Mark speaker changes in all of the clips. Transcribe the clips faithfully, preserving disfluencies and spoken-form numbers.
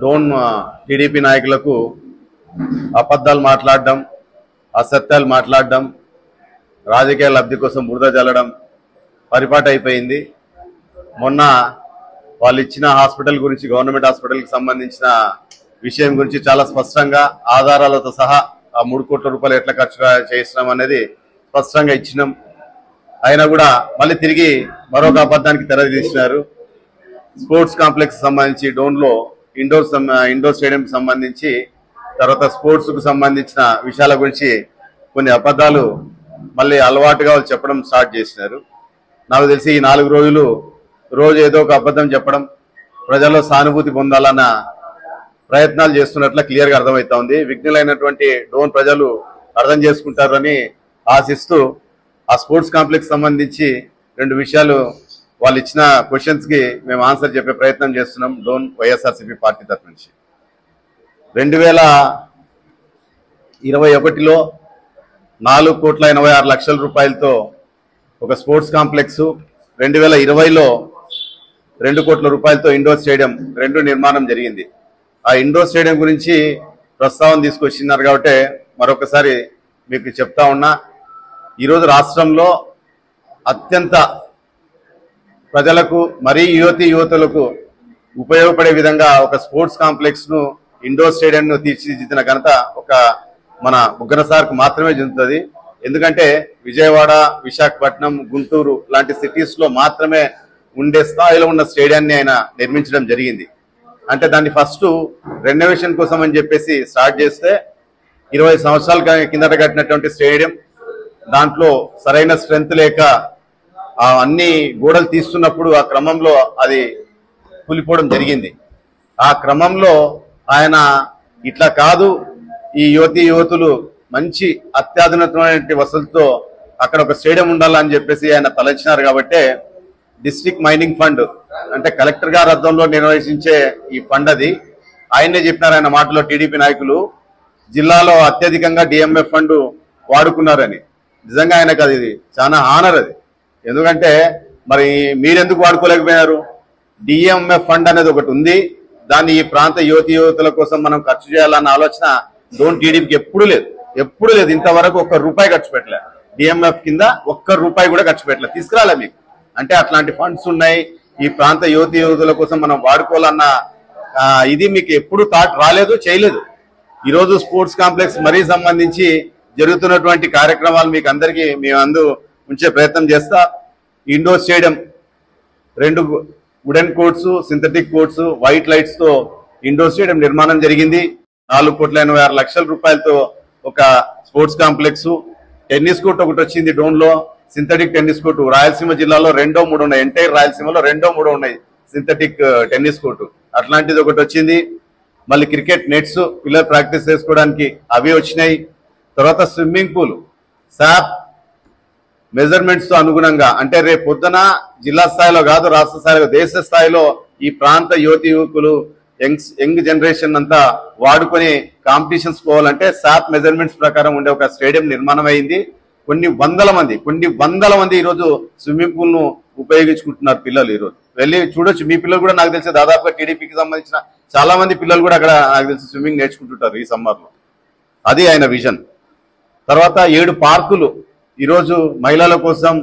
Speaker 1: Dhone TDP నాయకులకు అబద్ధాలు మాట్లాడడం, అసత్యాలు మాట్లాడడం, రాజకీయ లబ్ధి కోసం బురద జల్లడం పరిపాటి అయిపోయింది. మొన్న వాళ్ళు ఇచ్చిన హాస్పిటల్ గురించి, గవర్నమెంట్ హాస్పిటల్కి సంబంధించిన విషయం గురించి చాలా స్పష్టంగా ఆధారాలతో సహా ఆ మూడు కోట్ల రూపాయలు ఎట్లా ఖర్చు చేసినాం అనేది స్పష్టంగా ఇచ్చినాం. అయినా కూడా మళ్ళీ తిరిగి మరొక అబద్ధానికి తెరదీసినారు. స్పోర్ట్స్ కాంప్లెక్స్ సంబంధించి డోన్లో ఇండోర్ ఇండోర్ స్టేడియం సంబంధించి, తర్వాత స్పోర్ట్స్కు సంబంధించిన విషయాల గురించి కొన్ని అబద్ధాలు మళ్ళీ అలవాటుగా వాళ్ళు చెప్పడం స్టార్ట్ చేసినారు. నాకు తెలిసి ఈ నాలుగు రోజులు రోజు ఏదో ఒక అబద్ధం చెప్పడం, ప్రజల్లో సానుభూతి పొందాలన్న ప్రయత్నాలు చేస్తున్నట్లు క్లియర్గా అర్థమవుతా ఉంది. విఘ్నులైనటువంటి డోన్ ప్రజలు అర్థం చేసుకుంటారని ఆశిస్తూ ఆ స్పోర్ట్స్ కాంప్లెక్స్ సంబంధించి రెండు విషయాలు వాళ్ళు ఇచ్చిన క్వశ్చన్స్కి మేము ఆన్సర్ చెప్పే ప్రయత్నం చేస్తున్నాం డోన్ వైఎస్ఆర్సీపీ పార్టీ తరఫు నుంచి. రెండు వేల ఇరవై ఒకటిలో నాలుగు కోట్ల ఎనభై ఆరు లక్షల రూపాయలతో ఒక స్పోర్ట్స్ కాంప్లెక్స్, రెండు వేల ఇరవైలో రెండు కోట్ల రూపాయలతో ఇండోర్ స్టేడియం రెండు నిర్మాణం జరిగింది. ఆ ఇండోర్ స్టేడియం గురించి ప్రస్తావన తీసుకొచ్చినారు కాబట్టి మరొకసారి మీకు చెప్తా ఉన్నా. ఈరోజు రాష్ట్రంలో అత్యంత ప్రజలకు మరీ యువతి యువతులకు ఉపయోగపడే విధంగా ఒక స్పోర్ట్స్ కాంప్లెక్స్ను, ఇండోర్ స్టేడియంను తీర్చిదిద్దిన ఘనత ఒక మన బుగ్గన సార్కు మాత్రమే చెందుతుంది. ఎందుకంటే విజయవాడ, విశాఖపట్నం, గుంటూరు లాంటి సిటీస్లో మాత్రమే ఉండే స్థాయిలో ఉన్న స్టేడియాన్ని ఆయన నిర్మించడం జరిగింది. అంటే దాన్ని ఫస్ట్ రెనోవేషన్ కోసం అని చెప్పేసి స్టార్ట్ చేస్తే ఇరవై సంవత్సరాల కిందట కట్టినటువంటి స్టేడియం, దాంట్లో సరైన స్ట్రెంత్ లేక ఆ అన్ని గోడలు తీస్తున్నప్పుడు ఆ క్రమంలో అది కూలిపోవడం జరిగింది. ఆ క్రమంలో ఆయన ఇట్లా కాదు, ఈ యువతి యువతులు మంచి అత్యాధునికమైన వసతులతో అక్కడ ఒక స్టేడియం ఉండాలని చెప్పేసి ఆయన తలంచినారు. కాబట్టి డిస్ట్రిక్ట్ మైనింగ్ ఫండ్ అంటే కలెక్టర్ గారి అర్థంలో నిర్వహించే ఈ ఫండ్ అది. ఆయనే చెప్పినారు ఆయన మాటలో, టీడీపీ నాయకులు జిల్లాలో అత్యధికంగా డిఎంఎఫ్ ఫండ్ వాడుకున్నారని. నిజంగా ఆయనకు అది చాలా ఆనర్ అది. ఎందుకంటే మరి మీరెందుకు వాడుకోలేకపోయినారు? డిఎంఎఫ్ ఫండ్ అనేది ఒకటి ఉంది, దాన్ని ఈ ప్రాంత యువతి యువతుల కోసం మనం ఖర్చు చేయాలన్న ఆలోచన డోన్ టీడీపీకి ఎప్పుడు లేదు, ఎప్పుడు లేదు. ఇంతవరకు ఒక్క రూపాయి ఖర్చు పెట్టలే, డిఎంఎఫ్ కింద ఒక్క రూపాయి కూడా ఖర్చు పెట్టలే, తీసుకురాలే మీకు. అంటే అట్లాంటి ఫండ్స్ ఉన్నాయి, ఈ ప్రాంత యువతి యువతుల కోసం మనం వాడుకోవాలన్న ఇది మీకు ఎప్పుడు థాట్ రాలేదు, చేయలేదు. ఈరోజు స్పోర్ట్స్ కాంప్లెక్స్ మరీ సంబంధించి జరుగుతున్నటువంటి కార్యక్రమాలు మీకు అందరికీ మేము అందు ఉంచే ప్రయత్నం చేస్తా. ఇండోర్ స్టేడియం రెండు wooden courts, synthetic courts, white lights తో ఇండోర్ స్టేడియం నిర్మాణం జరిగింది. నాలుగు కోట్ల ఎనభై ఆరు లక్షల రూపాయలతో ఒక స్పోర్ట్స్ కాంప్లెక్స్. టెన్నిస్ కోర్ట్ ఒకటి వచ్చింది డోన్ లో, సింథటిక్ టెన్నిస్ కోర్టు. రాయలసీమ జిల్లాలో రెండో మూడో ఉన్నాయి, ఎంటైర్ రాయలసీమలో రెండో మూడో ఉన్నాయి సింథటిక్ టెన్నిస్ కోర్టు. అట్లాంటిది ఒకటి వచ్చింది. మళ్ళీ క్రికెట్ నెట్స్ పిల్లలు ప్రాక్టీస్ చేసుకోవడానికి అవి వచ్చినాయి. తర్వాత స్విమ్మింగ్ పూల్ శాప్ మెజర్మెంట్స్ తో అనుగుణంగా, అంటే రేపు పొద్దున జిల్లా స్థాయిలో కాదు, రాష్ట్ర స్థాయిలో, దేశ స్థాయిలో ఈ ప్రాంత యువతి యువకులు యంగ్ యంగ్ జనరేషన్ అంతా వాడుకొని కాంపిటీషన్స్ పోవాలంటే శాప్ మెజర్మెంట్స్ ప్రకారం ఉండే ఒక స్టేడియం నిర్మాణం అయింది. కొన్ని వందల మంది కొన్ని వందల మంది ఈరోజు స్విమ్మింగ్ పూల్ ను ఉపయోగించుకుంటున్నారు పిల్లలు. ఈరోజు వెళ్ళి చూడొచ్చు. మీ పిల్లలు కూడా నాకు తెలిసి దాదాపుగా టీడీపీకి సంబంధించిన చాలా మంది పిల్లలు కూడా అక్కడ నాకు తెలిసి స్విమ్మింగ్ నేర్చుకుంటుంటారు ఈ సమ్మర్ లో. అది ఆయన విజన్. తర్వాత ఏడు పార్కులు ఈరోజు మహిళల కోసం.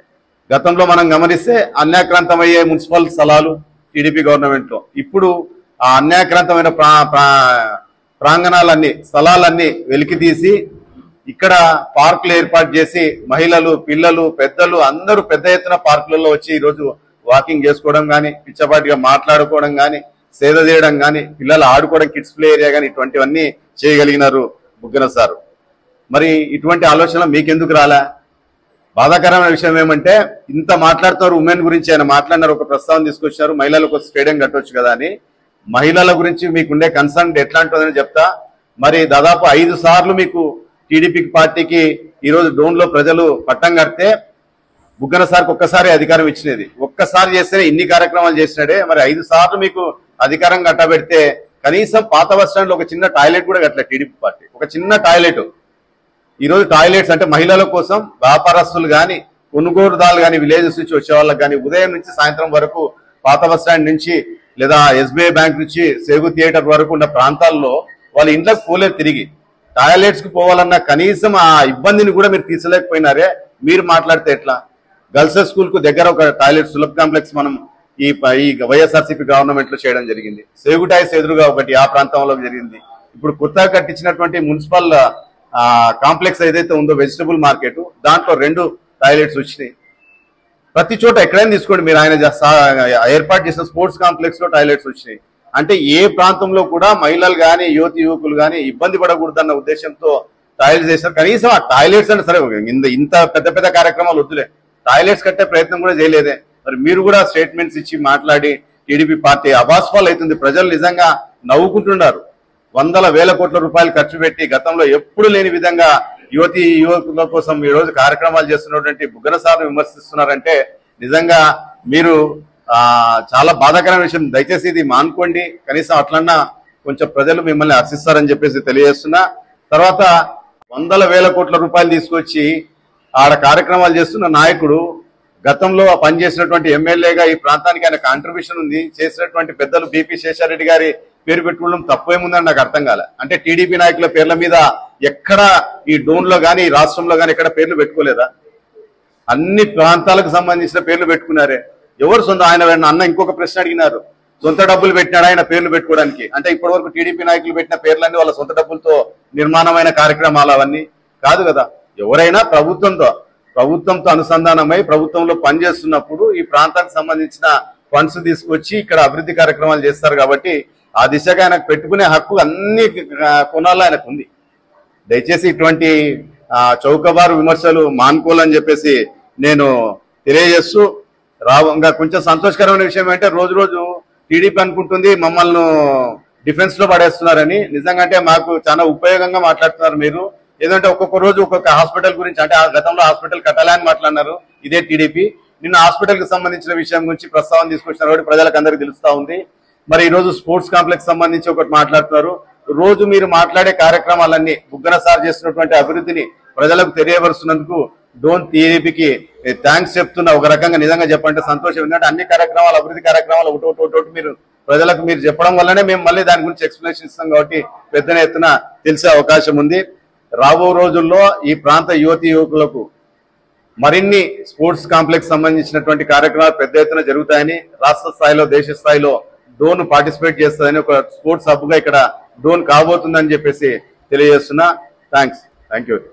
Speaker 1: గతంలో మనం గమనిస్తే అన్యాక్రాంతమయ్యే మున్సిపల్ స్థలాలు టీడీపీ గవర్నమెంట్ లో, ఇప్పుడు ఆ అన్యాక్రాంతమైన ప్రా ప్రాంగణాలన్నీ స్థలాలన్నీ వెలికి తీసి ఇక్కడ పార్కులు ఏర్పాటు చేసి మహిళలు, పిల్లలు, పెద్దలు అందరూ పెద్ద ఎత్తున పార్కులలో వచ్చి ఈరోజు వాకింగ్ చేసుకోవడం కానీ, పిచ్చపాటిగా మాట్లాడుకోవడం కానీ, సేద చేయడం కానీ, పిల్లలు ఆడుకోవడం, కిడ్స్ ప్లే ఏరియా కానీ, ఇటువంటివన్నీ చేయగలిగినారు బుగ్గన సారు. మరి ఇటువంటి ఆలోచన మీకెందుకు రాలే? బాధాకరమైన విషయం ఏమంటే, ఇంత మాట్లాడుతున్నారు ఉమెన్ గురించి, ఆయన మాట్లాడినారు, ఒక ప్రస్తావన తీసుకొచ్చినారు, మహిళలకు స్టేడియం కట్టొచ్చు కదా అని. మహిళల గురించి మీకుండే కన్సర్న్ ఎట్లా ఉంటుందని చెప్తా. మరి దాదాపు ఐదు సార్లు మీకు టీడీపీ పార్టీకి ఈరోజు డోన్ లో ప్రజలు పట్టం కడితే బుగ్గన సార్కి ఒక్కసారి అధికారం ఇచ్చినది. ఒక్కసారి చేస్తేనే ఇన్ని కార్యక్రమాలు చేసినాడే. మరి ఐదు సార్లు మీకు అధికారం కట్టబెడితే కనీసం పాత బస్ స్టాండ్ లో ఒక చిన్న టాయిలెట్ కూడా కట్టలేదు టీడీపీ పార్టీ. ఒక చిన్న టాయిలెట్. ఈరోజు టాయిలెట్స్ అంటే మహిళల కోసం, వ్యాపారస్తులు కానీ, కొనుగోలుదారులు కానీ, విలేజెస్ నుంచి వచ్చే వాళ్ళకి కానీ ఉదయం నుంచి సాయంత్రం వరకు పాత బస్ స్టాండ్ నుంచి లేదా ఎస్బీఐ బ్యాంక్ నుంచి సేగు థియేటర్ వరకు ఉన్న ప్రాంతాల్లో వాళ్ళ ఇంట్లోకి పోలేదు, తిరిగి టాయిలెట్స్ కి పోవాలన్న కనీసం ఆ ఇబ్బందిని కూడా మీరు తీసలేకపోయినారే. మీరు మాట్లాడితే ఎట్లా? గర్ల్స్ స్కూల్ కు దగ్గర ఒక టాయిలెట్ సులభ్ కాంప్లెక్స్ మనం ఈ ఈ వైఎస్ఆర్సీపీ గవర్నమెంట్ లో చేయడం జరిగింది. సేగుటాయిస్ ఎదురుగా ఒకటి ఆ ప్రాంతంలో జరిగింది. ఇప్పుడు కొత్తగా కట్టించినటువంటి మున్సిపల్ కాంప్లెక్స్ ఏదైతే ఉందో వెజిటబుల్ మార్కెట్, దాంట్లో రెండు టాయిలెట్స్ వచ్చినాయి. ప్రతి చోట ఎక్కడైనా తీసుకోండి మీరు, ఆయన ఏర్పాటు చేసిన స్పోర్ట్స్ కాంప్లెక్స్ లో టాయిలెట్స్ వచ్చినాయి. అంటే ఏ ప్రాంతంలో కూడా మహిళలు కానీ యువతి యువకులు కానీ ఇబ్బంది పడకూడదన్న ఉద్దేశంతో టాయిలెట్స్ చేశారు. కనీసం ఆ టాయిలెట్స్ అంటే సరే ఇంత పెద్ద పెద్ద కార్యక్రమాలు వద్దులే, టాయిలెట్స్ కట్టే ప్రయత్నం కూడా చేయలేదే. మరి మీరు కూడా స్టేట్మెంట్స్ ఇచ్చి మాట్లాడి టీడీపీ పార్టీ అబాస్పాల్ అవుతుంది. ప్రజలు నిజంగా నవ్వుకుంటున్నారు. వందల వేల కోట్ల రూపాయలు ఖర్చు పెట్టి గతంలో ఎప్పుడు లేని విధంగా యువతి యువకుల కోసం ఈ రోజు కార్యక్రమాలు చేస్తున్నటువంటి బుగ్గన సార్ను విమర్శిస్తున్నారంటే నిజంగా మీరు ఆ చాలా బాధాకరమైన విషయం. దయచేసి ఇది మానుకోండి. కనీసం అట్లన్నా కొంచెం ప్రజలు మిమ్మల్ని హర్షిస్తారని చెప్పేసి తెలియజేస్తున్నా. తర్వాత వందల వేల కోట్ల రూపాయలు తీసుకొచ్చి ఆడ కార్యక్రమాలు చేస్తున్న నాయకుడు గతంలో పనిచేసినటువంటి ఎమ్మెల్యేగా ఈ ప్రాంతానికి ఆయన కాంట్రిబ్యూషన్ ఉంది. చేసినటువంటి పెద్దలు బీపీ శేషారెడ్డి గారి పేరు పెట్టుకోవడం తప్పేముందని నాకు అర్థం కాలే. అంటే టీడీపీ నాయకుల పేర్ల మీద ఎక్కడ ఈ డోన్ లో గానీ ఈ రాష్ట్రంలో గానీ ఎక్కడ పేర్లు పెట్టుకోలేదా? అన్ని ప్రాంతాలకు సంబంధించిన పేర్లు పెట్టుకున్నారే. ఎవరు సొంత ఆయన అన్న ఇంకొక ప్రశ్న అడిగినారు, సొంత డబ్బులు పెట్టినాడు ఆయన పేర్లు పెట్టుకోవడానికి. అంటే ఇప్పటి వరకు టీడీపీ నాయకులు పెట్టిన పేర్లన్నీ వాళ్ళ సొంత డబ్బులతో నిర్మాణమైన కార్యక్రమాలు అవన్నీ కాదు కదా. ఎవరైనా ప్రభుత్వంతో ప్రభుత్వంతో అనుసంధానమై ప్రభుత్వంలో పనిచేస్తున్నప్పుడు ఈ ప్రాంతానికి సంబంధించిన ఫండ్స్ తీసుకొచ్చి ఇక్కడ అభివృద్ధి కార్యక్రమాలు చేస్తారు. కాబట్టి ఆ దిశగా ఆయనకు పెట్టుకునే హక్కు అన్ని కోణాల్లో ఆయనకు ఉంది. దయచేసి ఇటువంటి చౌకబారు విమర్శలు మానుకోవాలని చెప్పేసి నేను తెలియజేస్తూ, రావంగా కొంచెం సంతోషకరమైన విషయం ఏంటంటే రోజు రోజు టీడీపీ అనుకుంటుంది మమ్మల్ని డిఫెన్స్ లో పడేస్తున్నారని. నిజంగా అంటే మాకు చాలా ఉపయోగంగా మాట్లాడుతున్నారు మీరు. ఏదంటే ఒక్కొక్క రోజు ఒక్కొక్క హాస్పిటల్ గురించి, అంటే ఆ గతంలో హాస్పిటల్ కట్టాలని మాట్లాడినారు ఇదే టీడీపీ. నిన్న హాస్పిటల్ కి సంబంధించిన విషయం గురించి ప్రస్తావన తీసుకొచ్చినారు కాబట్టి ప్రజలకు అందరికీ తెలుస్తా ఉంది. మరి ఈ రోజు స్పోర్ట్స్ కాంప్లెక్స్ సంబంధించి ఒకటి మాట్లాడుతున్నారు. రోజు మీరు మాట్లాడే కార్యక్రమాలన్నీ బుగ్గన సార్ చేస్తున్నటువంటి అభివృద్ధిని ప్రజలకు తెలియపరుస్తున్నందుకు డోన్ టీడీపీకి థ్యాంక్స్ చెప్తున్నా. ఒక రకంగా నిజంగా చెప్పంటే సంతోషం. ఎందుకంటే అన్ని కార్యక్రమాలు అభివృద్ధి కార్యక్రమాలు ఒకటి ఒకటి ఒకటి మీరు ప్రజలకు మీరు చెప్పడం వల్లనే మేము మళ్ళీ దాని గురించి ఎక్స్ప్లెనేషన్ ఇస్తాం. కాబట్టి పెద్ద ఎత్తున తెలిసే అవకాశం ఉంది. రాబో రోజుల్లో ఈ ప్రాంత యువతి యువకులకు మరిన్ని స్పోర్ట్స్ కాంప్లెక్స్ సంబంధించినటువంటి కార్యక్రమాలు పెద్ద ఎత్తున జరుగుతాయని, రాష్ట్ర స్థాయిలో దేశ స్థాయిలో డోన్ పార్టిసిపేట్ చేస్తుందని, ఒక స్పోర్ట్స్ హబ్ గా ఇక్కడ డోన్ కాబోతుందని చెప్పేసి తెలియజేస్తున్నా. Thanks thank you.